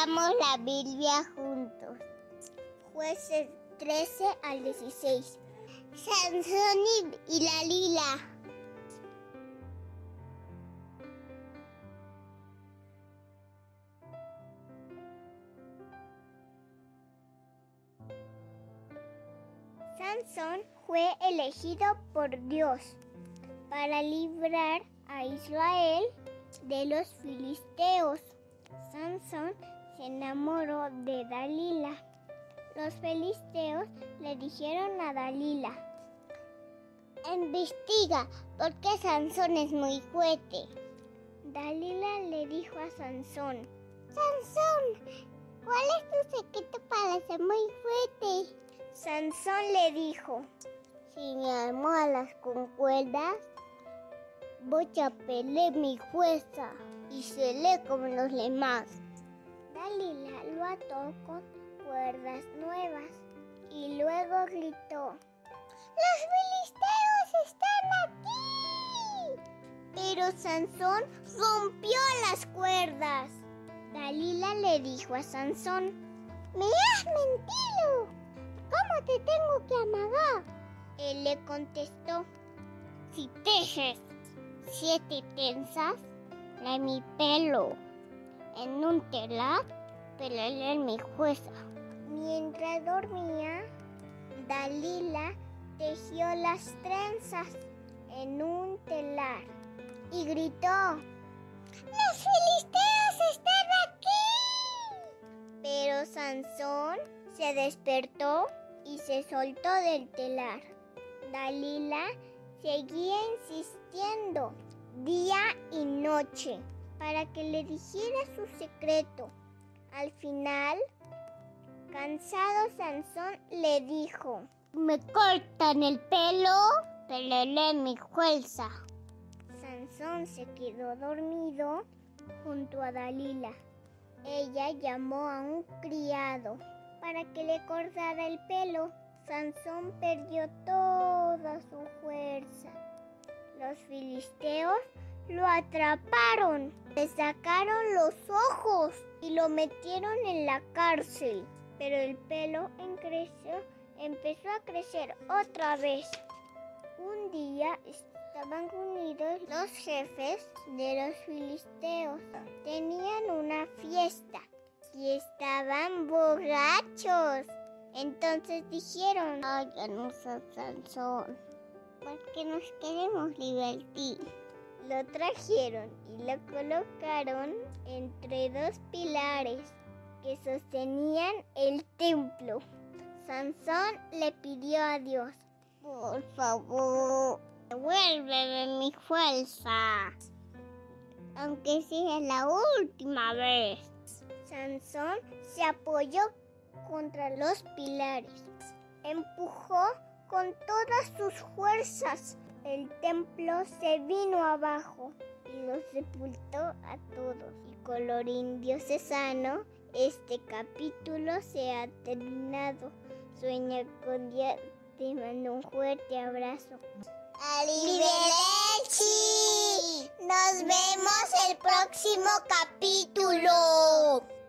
Leamos la Biblia juntos. Jueces 13 al 16. Sansón y Dalila. Sansón fue elegido por Dios para librar a Israel de los filisteos. Sansón se enamoró de Dalila. Los filisteos le dijeron a Dalila: investiga, porque Sansón es muy fuerte. Dalila le dijo a Sansón: Sansón, ¿cuál es tu secreto para ser muy fuerte? Sansón le dijo: si me almohadas con cuerdas, voy a pelear mi fuerza y seré como los demás. Dalila lo ató con cuerdas nuevas y luego gritó: ¡los filisteos están aquí! Pero Sansón rompió las cuerdas. Dalila le dijo a Sansón: ¡me has mentido! ¿Cómo te tengo que amagar? Él le contestó: si tejes 7 trenzas de mi pelo en un telar, pelearé en mi fuerza. Mientras dormía, Dalila tejió las trenzas en un telar y gritó: ¡los filisteos están aquí! Pero Sansón se despertó y se soltó del telar. Dalila seguía insistiendo día y noche para que le dijera su secreto. Al final, cansado, Sansón le dijo: me cortan el pelo, pelearé mi fuerza. Sansón se quedó dormido junto a Dalila. Ella llamó a un criado para que le cortara el pelo. Sansón perdió toda su fuerza. Los filisteos lo atraparon, le sacaron los ojos y lo metieron en la cárcel. Pero el pelo empezó a crecer otra vez. Un día estaban unidos los jefes de los filisteos. Tenían una fiesta y estaban borrachos. Entonces dijeron: háganos a Sansón, porque nos queremos divertir. Lo trajeron y lo colocaron entre 2 pilares que sostenían el templo. Sansón le pidió a Dios: por favor, devuélveme mi fuerza, aunque sea la última vez. Sansón se apoyó contra los pilares, empujó con todas sus fuerzas. El templo se vino abajo y los sepultó a todos. Y colorín diocesano, este capítulo se ha terminado. Sueña con Dios, te mando un fuerte abrazo. ¡Arrivederci! Nos vemos el próximo capítulo.